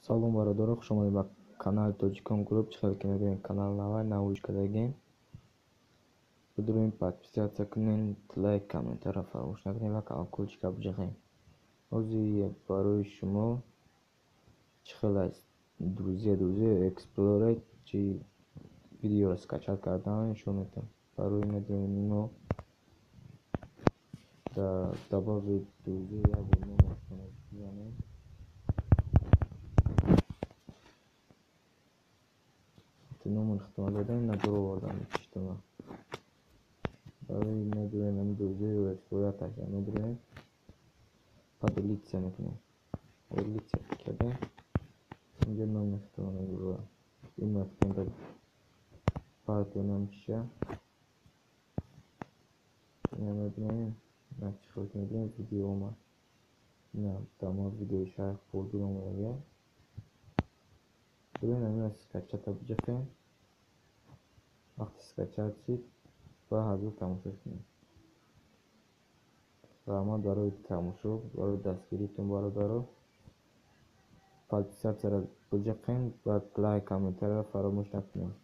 Салом бародаро, хушомадед ба канали Тоҷикон Груп. Чӣ ки мебинед канал навай навушка дагем. Бидурем подписаться кунед, лайк, комментарий фаромӯш накунед ва колокольчика бижахем. Ҳозир барои шумо чӣ хел аст друзья Explorer чи видеоро скачат кардан нишон медам. Барои медем мо дар добавить друзей я номер бизанем. Номер хитма дадем на дурвардан чиштама. Барои медуем друзей Explorer таша медуем. Поделиться мекунем. Поделиться кардем. Инҷа номер хитма медуем. Имя хитма партия намчиша. Я медуем. На чиқот медуем видео ма. На тамом видео шайх полдуром я. Будем намена скачать обжахем. Вақти скачать шид ба ҳазур тамошо кунем. Раҳмат барои тамошо, барои дастгиритон бародаро. Подписаться бижахем ва лайк, комментарий фаромӯш накунед.